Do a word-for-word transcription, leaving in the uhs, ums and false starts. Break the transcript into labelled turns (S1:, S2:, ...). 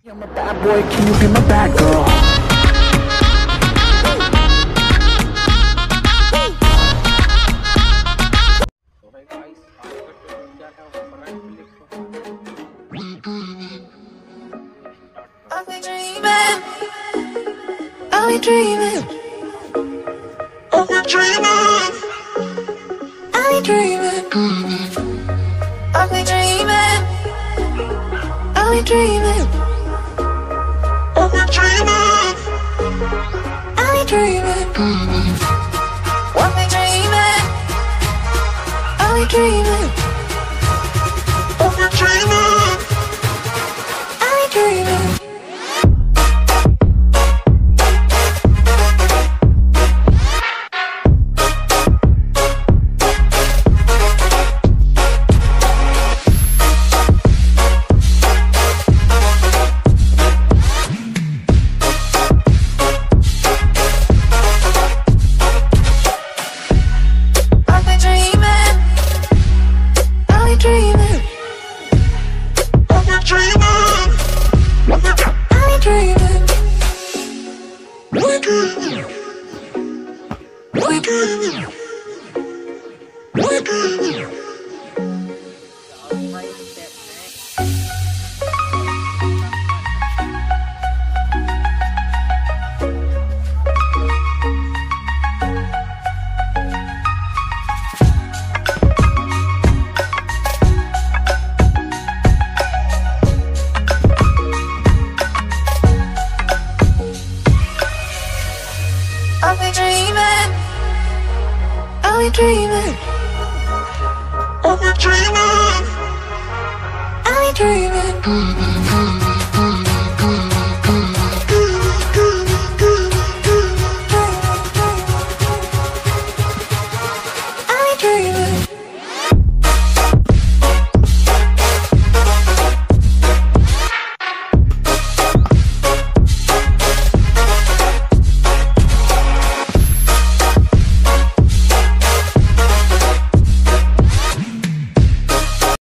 S1: I'm a bad boy, can you be my bad girl?
S2: Okay guys, agad ko dyan ang parang click ko.
S3: I'll be dreaming, I'll be dreaming, I'll be dreaming, I'll be dreaming, I'll be dreaming, I'll be dreaming, I'll be dreaming, I'll be dreaming, I'll be dreaming, I'll be dreaming, I'll be dreaming, I'll be dreaming. I'll be dreaming, I'll be dreaming, I'll be dreaming, I'll be dreaming.